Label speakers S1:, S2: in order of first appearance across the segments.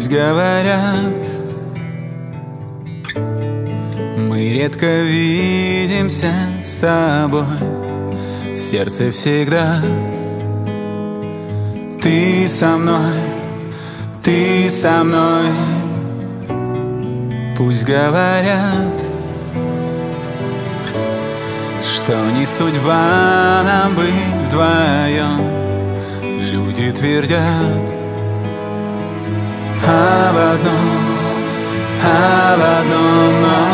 S1: Пусть говорят, мы редко видимся с тобой, в сердце всегда ты со мной, ты со мной. Пусть говорят, что не судьба нам быть вдвоем. Люди твердят об одном, но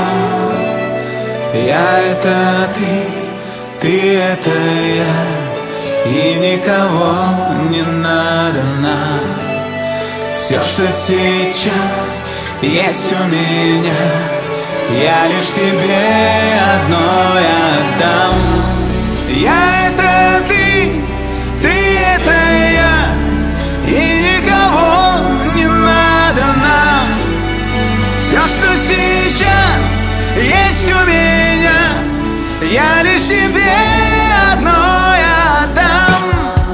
S1: я — это ты — это я, и никого не надо нам. Все, что сейчас есть у меня, я лишь тебе одной отдам. Я — это ты — это я, и никого не надо нам. Все, что сейчас есть у меня, я лишь тебе одной отдам.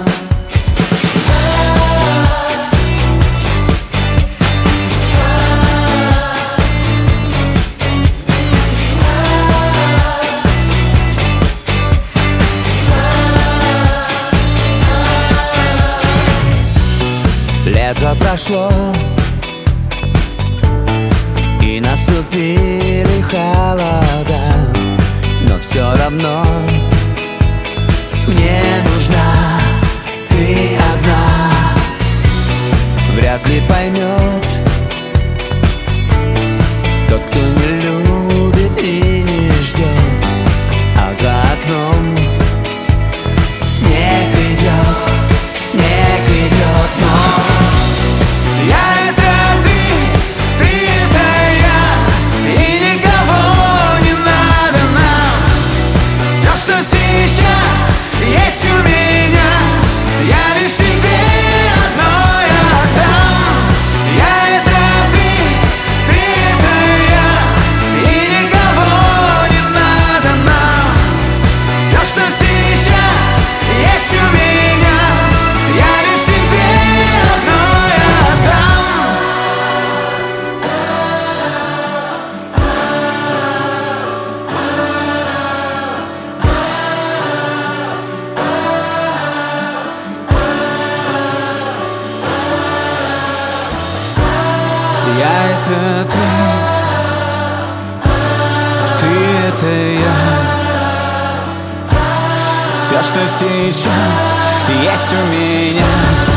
S2: Лето прошло, и наступили холода, но все равно мне нужна ты одна. Вряд ли поймет тот, кто не любит и не ждет, а за окном снег идет, но
S1: Я — это ты — это я, и никого не надо нам. Все, что сейчас есть у меня, я лишь тебе одной отдам. Я — это ты — это я, и никого не надо нам. Все, что сейчас есть у меня, я лишь тебе одной отдам. Я — это ты — это я. Все, что сейчас есть у меня,